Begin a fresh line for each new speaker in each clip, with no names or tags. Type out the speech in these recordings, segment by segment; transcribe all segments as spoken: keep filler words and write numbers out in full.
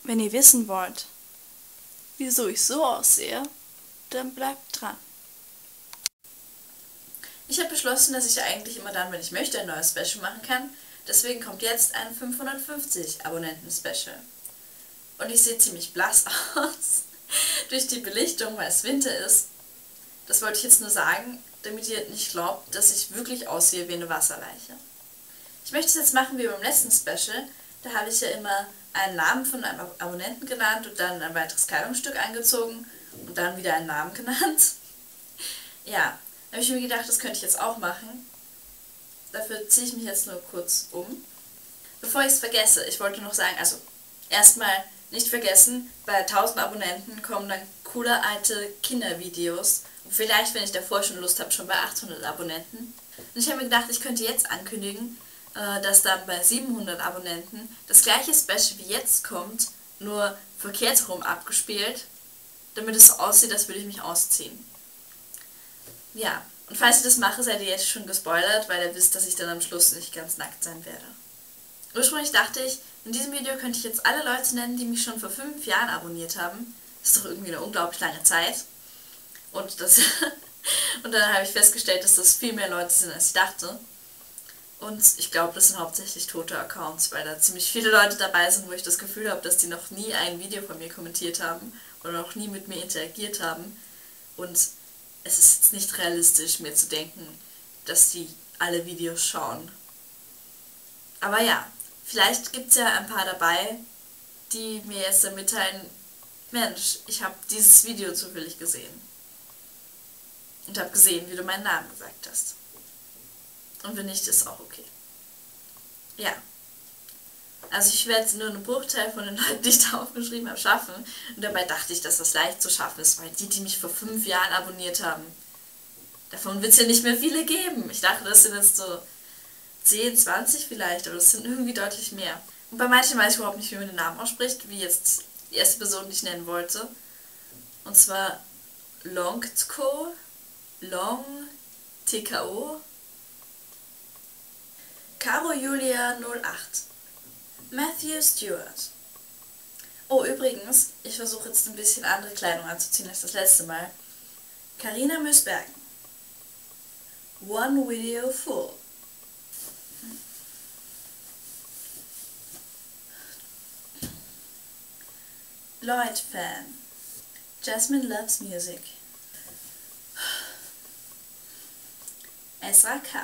Wenn ihr wissen wollt, wieso ich so aussehe, dann bleibt dran.
Ich habe beschlossen, dass ich eigentlich immer dann, wenn ich möchte, ein neues Special machen kann. Deswegen kommt jetzt ein fünfhundertfünfzig Abonnenten-Special. Und ich sehe ziemlich blass aus. Durch die Belichtung, weil es Winter ist. Das wollte ich jetzt nur sagen, damit ihr nicht glaubt, dass ich wirklich aussehe wie eine Wasserleiche. Ich möchte es jetzt machen wie beim letzten Special. Da habe ich ja immer einen Namen von einem Abonnenten genannt und dann ein weiteres Kleidungsstück angezogen und dann wieder einen Namen genannt. Ja, da habe ich mir gedacht, das könnte ich jetzt auch machen. Dafür ziehe ich mich jetzt nur kurz um. Bevor ich es vergesse, ich wollte noch sagen, also erstmal nicht vergessen, bei tausend Abonnenten kommen dann coole alte Kindervideos. Und vielleicht, wenn ich davor schon Lust habe, schon bei achthundert Abonnenten. Und ich habe mir gedacht, ich könnte jetzt ankündigen, dass dann bei siebenhundert Abonnenten das gleiche Special wie jetzt kommt, nur verkehrt herum abgespielt, damit es so aussieht, als würde ich mich ausziehen. Ja, und falls ich das mache, seid ihr jetzt schon gespoilert, weil ihr wisst, dass ich dann am Schluss nicht ganz nackt sein werde. Ursprünglich dachte ich, in diesem Video könnte ich jetzt alle Leute nennen, die mich schon vor fünf Jahren abonniert haben. Das ist doch irgendwie eine unglaublich lange Zeit. Und, das und dann habe ich festgestellt, dass das viel mehr Leute sind, als ich dachte. Und ich glaube, das sind hauptsächlich tote Accounts, weil da ziemlich viele Leute dabei sind, wo ich das Gefühl habe, dass die noch nie ein Video von mir kommentiert haben oder noch nie mit mir interagiert haben. Und es ist jetzt nicht realistisch, mir zu denken, dass die alle Videos schauen. Aber ja, vielleicht gibt es ja ein paar dabei, die mir jetzt dann mitteilen, Mensch, ich habe dieses Video zufällig gesehen. Und habe gesehen, wie du meinen Namen gesagt hast. Und wenn nicht, ist auch okay. Ja. Also ich werde nur einen Bruchteil von den Leuten, die ich da aufgeschrieben habe, schaffen. Und dabei dachte ich, dass das leicht zu schaffen ist, weil die, die mich vor fünf Jahren abonniert haben, davon wird es ja nicht mehr viele geben. Ich dachte, das sind jetzt so zehn, zwanzig vielleicht, aber das sind irgendwie deutlich mehr. Und bei manchen weiß ich überhaupt nicht, wie man den Namen ausspricht, wie jetzt die erste Person, die ich nennen wollte. Und zwar Longtko, Long, T K O, Caro Julia null acht, Matthew Stewart. Oh, übrigens, ich versuche jetzt ein bisschen andere Kleidung anzuziehen als das letzte Mal. Carina Müßbergen. One Video Full. Lloyd Fan. Jasmine Loves Music. Ezra K.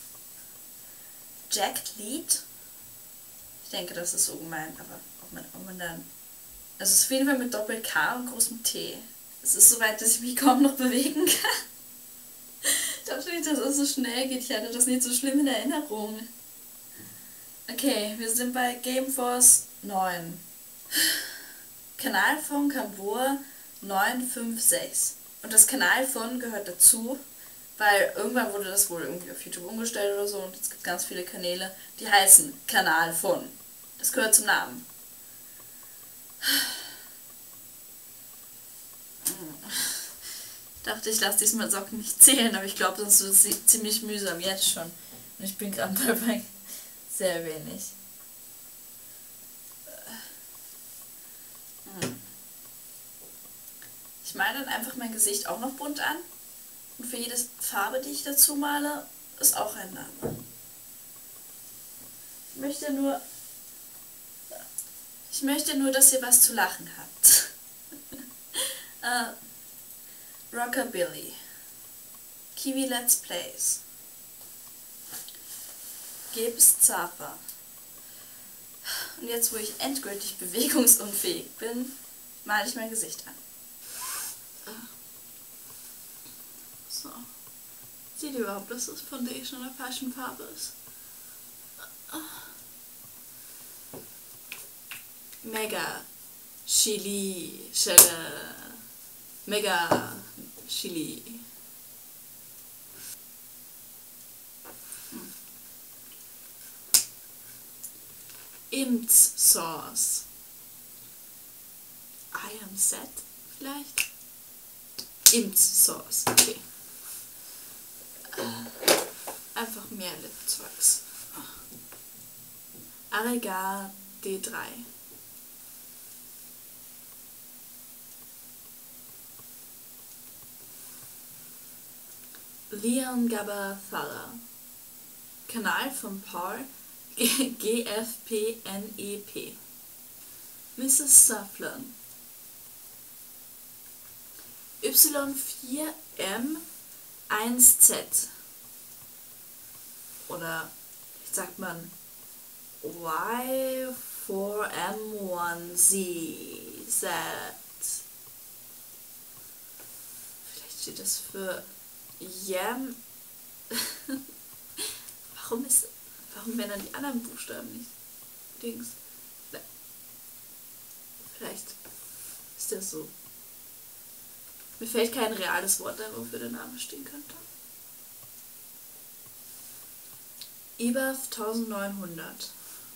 Jack Lead. Ich denke, das ist so gemeint, aber ob man, ob man dann... Also es ist auf jeden Fall mit Doppel-K und großem T. Es ist soweit, dass ich mich kaum noch bewegen kann. Ich dachte nicht, dass es so schnell geht. Ich hatte das nicht so schlimm in Erinnerung. Okay, wir sind bei Gameforce neun. Kanal von Kambur neun fünf sechs. Und das Kanal von gehört dazu, weil irgendwann wurde das wohl irgendwie auf YouTube umgestellt oder so und es gibt ganz viele Kanäle, die heißen Kanal von. Das gehört zum Namen. Ich dachte, ich lasse diesmal Socken nicht zählen, aber ich glaube, das ist ziemlich mühsam jetzt schon. Und ich bin gerade dabei sehr wenig. Ich male dann einfach mein Gesicht auch noch bunt an. Und für jede Farbe, die ich dazu male, ist auch ein Name. Ich möchte nur, ich möchte nur, dass ihr was zu lachen habt. uh, Rockabilly. Kiwi Let's Plays. Gibbs Zappa. Und jetzt, wo ich endgültig bewegungsunfähig bin, male ich mein Gesicht an. So. Seht ihr überhaupt, dass das Foundation oder Fashionfarbe ist? Mega Chili, Schelle, Mega Chili. Hm. Imts Sauce. I am set, vielleicht? Imts Sauce, okay. Einfach mehr Lipzeugs. Aregar D drei.
Leon Gabathala. Kanal von Paul G F P N E P. Misses Saflan. Y vier M eins Z. Oder wie sagt man Y vier M eins Z. Vielleicht steht das für Yam. Warum ist. Warum werden dann die anderen Buchstaben nicht Dings? Vielleicht ist das so. Mir fällt kein reales Wort ein, wofür der Name stehen könnte. Ibaf neunzehnhundert.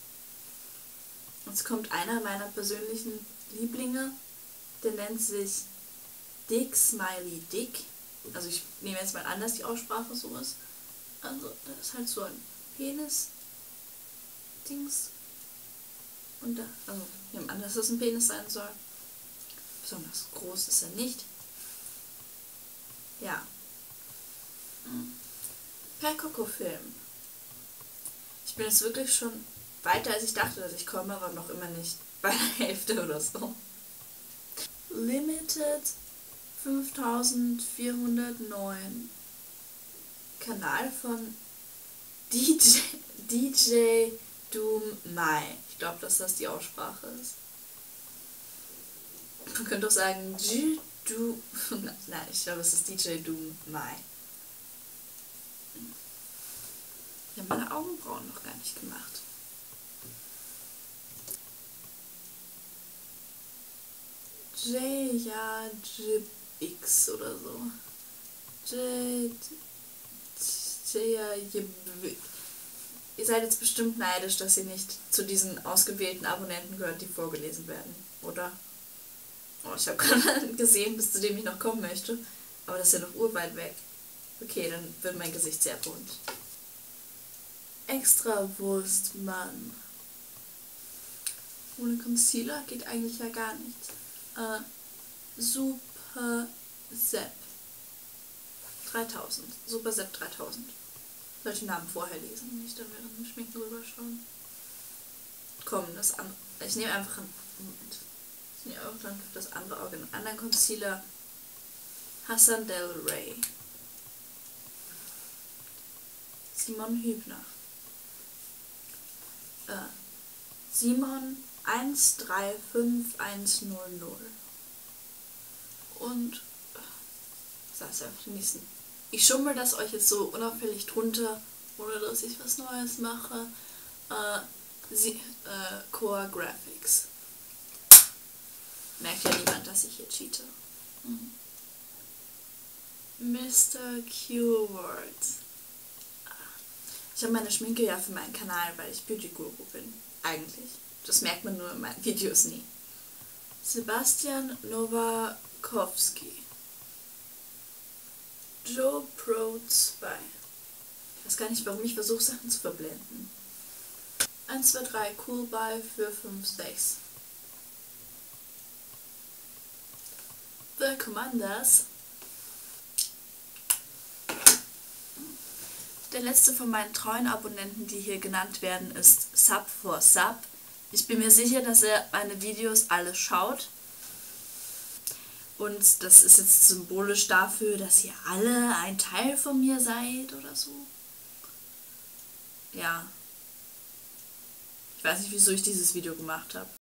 Jetzt kommt einer meiner persönlichen Lieblinge, der nennt sich Dick Smiley Dick. Also ich nehme jetzt mal an, dass die Aussprache so ist. Also das ist halt so ein Penis-Dings. Und da, also ich nehme an, dass das ein Penis sein soll. Besonders groß ist er nicht. Ja. Per Coco-Film. Ich bin jetzt wirklich schon weiter, als ich dachte, dass ich komme, aber noch immer nicht bei der Hälfte oder so. Limited fünftausendvierhundertneun. Kanal von D J, D J Doom Mai. Ich glaube, dass das die Aussprache ist. Man könnte auch sagen J Du. Nein, ich glaube, es ist D J Doom Mai. Ich habe meine Augenbrauen noch gar nicht gemacht. J, ja, J X oder so. J, J, ja, J, ihr seid jetzt bestimmt neidisch, dass ihr nicht zu diesen ausgewählten Abonnenten gehört, die vorgelesen werden, oder? Oh, ich habe gerade gesehen, bis zu dem ich noch kommen möchte. Aber das ist ja noch urweit weg. Okay, dann wird mein Gesicht sehr bunt. Extra Wurstmann. Ohne Concealer geht eigentlich ja gar nichts. Äh, Super Sepp. dreitausend. Super Sepp dreitausend. Soll ich den Namen vorher lesen und nicht dann während dem Schminken rüberschauen? Komm, das andere. Ich nehme einfach einen. Moment. Ich nehme auch dann für das andere Auge einen anderen Concealer. Hassan Del Rey. Simon Hübner. Äh, Simon eins drei fünf eins null null. Und das ist einfach die nächsten. Ich schummel das euch jetzt so unauffällig drunter, ohne dass ich was Neues mache. Äh, sie, äh, Core Graphics. Merkt ja niemand, dass ich hier cheate. Mhm. Mister Q-Word. Ich habe meine Schminke ja für meinen Kanal, weil ich Beauty-Guru bin. Eigentlich. Das merkt man nur in meinen Videos nie. Sebastian Nowakowski. Joe Pro zwei. Ich weiß gar nicht, warum ich versuche, Sachen zu verblenden. eins, zwei, drei, Cool Buy für fünf, sechs. The Commanders. Der letzte von meinen treuen Abonnenten, die hier genannt werden, ist Sub for Sub. Ich bin mir sicher, dass er meine Videos alle schaut. Und das ist jetzt symbolisch dafür, dass ihr alle ein Teil von mir seid oder so. Ja. Ich weiß nicht, wieso ich dieses Video gemacht habe.